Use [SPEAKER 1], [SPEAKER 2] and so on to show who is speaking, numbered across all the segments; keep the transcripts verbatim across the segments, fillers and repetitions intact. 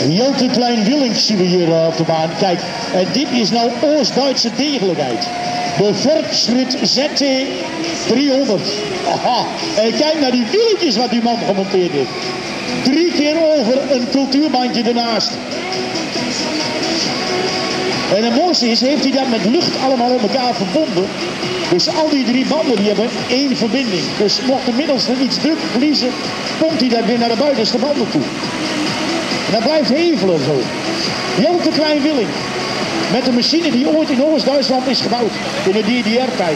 [SPEAKER 1] Jelte Klein Willings zien we hier uh, op de baan. Kijk, en dit is nou Oost-Duitse degelijkheid. De Fortschritt Z T driehonderd. Aha, en kijk naar die wieltjes wat die man gemonteerd heeft. Drie keer over een cultuurbandje ernaast. En het mooiste is, heeft hij dat met lucht allemaal op elkaar verbonden. Dus al die drie banden die hebben één verbinding. Dus mocht de middelste iets druk verliezen, pompt hij dat weer naar de buitenste banden toe. En dat blijft hevelen zo. Jelte Klein Willing. Met een machine die ooit in Oost-Duitsland is gebouwd. In de D D R-tijd.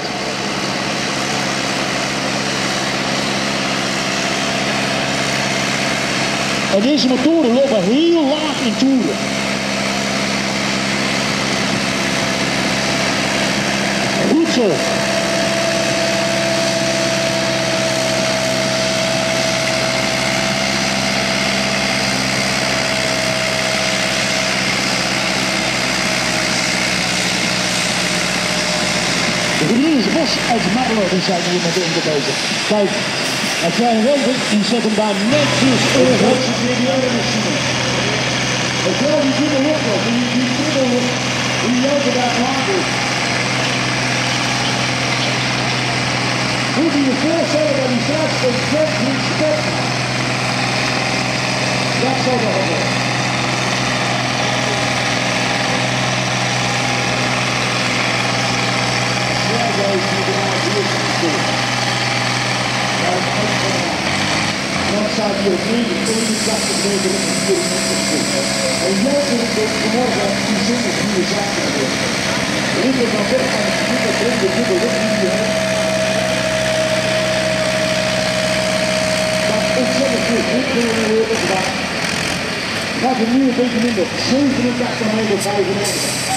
[SPEAKER 1] En deze motoren lopen heel laag in toeren. Goed zo. De Griekse Bos uit Marlo, die zijn hier met onder bezig. Kijk, als jij weet het, die zet hem daar netjes over. Dat is een serieuze machine. Het wel die dubbel op, die die dubbel die Jelte daar klaar is. Moet je je voorstellen dat hij straks een vet niet spot maakt. Dat zou toch wel zijn. Dan staat hij op negen, eenentachtig meter op een kilometer. En Jelte wordt vanmorgen die zonder goede zaken hebben. Rinder dan weg van het gebied dat brengt de dubbel op die hij heeft. Dat is ontzettend goed. Dit kunnen we weer gedaan. Gaat er nu een beetje minder. zevenentachtig meter vijfennegentig.